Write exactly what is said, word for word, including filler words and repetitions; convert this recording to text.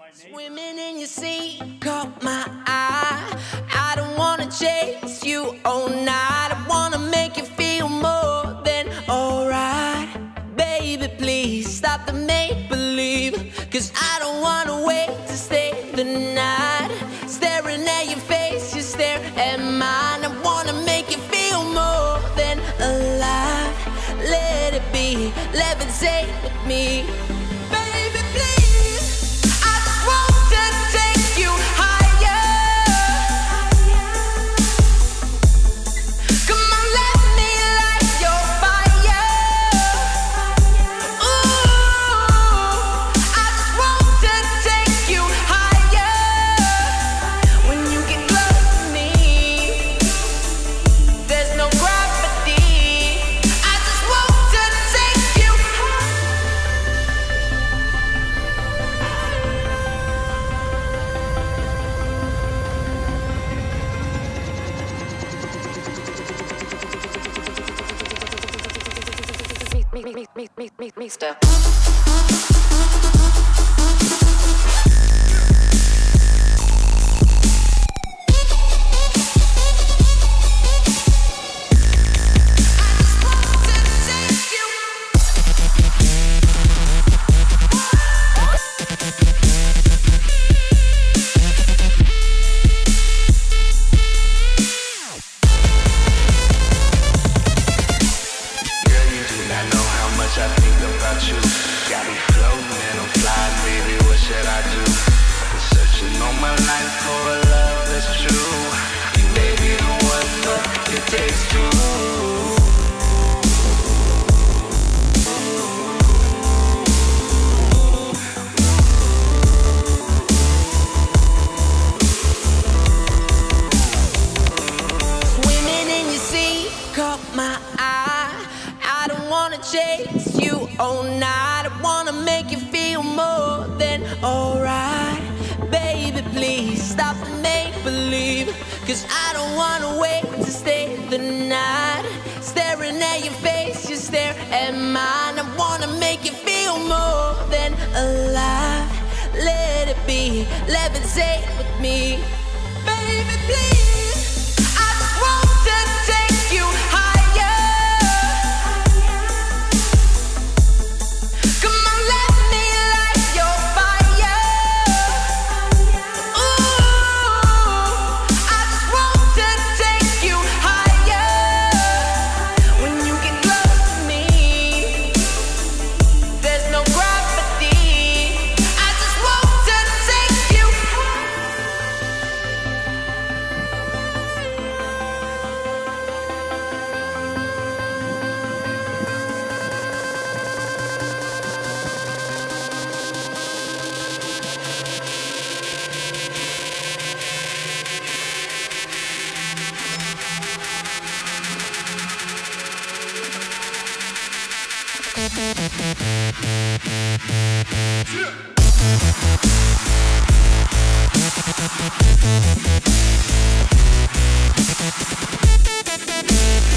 Swimming in your sea, caught my eye. I don't wanna chase you all night. I wanna make you feel more than alright. Baby, please stop the make-believe, 'cause I don't wanna wait to stay the night. Staring at your face, you stare at mine. I wanna make you feel more than alive. Let it be, levitate with me. Baby, please, I just want to take you higher. Come on, let me light your fire. Ooh, I just want to take you higher. When you get close to me, there's no gravity. I just want to take you me, me, me, me, me, me, me, stuff. I think about you, got me floating and I'm flying, baby, what should I do? Been searching all my life for a love that's true. You may be the one, but it takes two. Swimming in your sea, caught my eye. I don't wanna chase you all night. I wanna make you feel more than alright. Baby, please stop the make-believe, 'cause I don't wanna wait to stay the night. Staring at your face, you stare at mine. I wanna make you feel more than alive. Let it be, levitate with me. Baby, please, I just want to take you higher. Come on, let me light your fire. Ooh, I just want to take you higher. When you get close to me, there's no gravity. I just want to take you. Yeah.